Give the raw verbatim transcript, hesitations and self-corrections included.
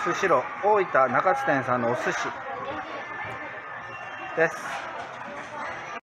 スシロー大分中津店さんのお寿司です。